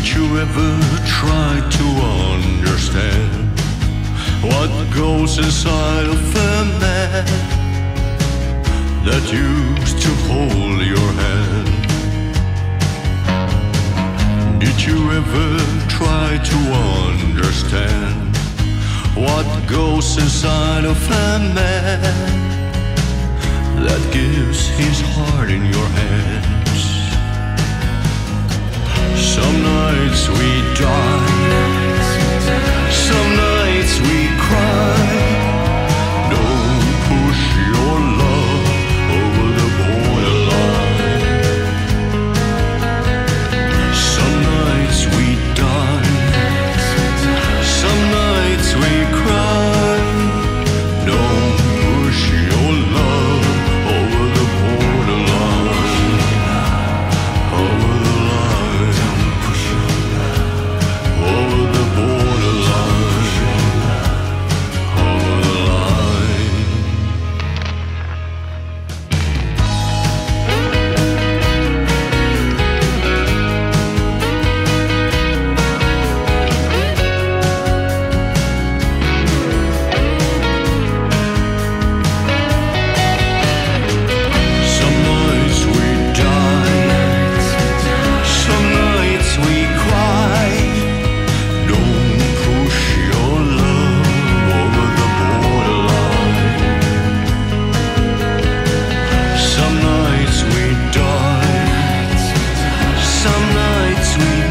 Did you ever try to understand what goes inside of a man that used to hold your hand? Did you ever try to understand what goes inside of a man that gives his heart in your hands? Some nights we die, some nights we cry. Don't push your love over the borderline. Some nights we die, some nights we cry. Don't push your love over the borderline, over the line, over the borderline, over the line. Some nights we die, some nights we cry. Don't push your love over the borderline. Some nights we die, some nights we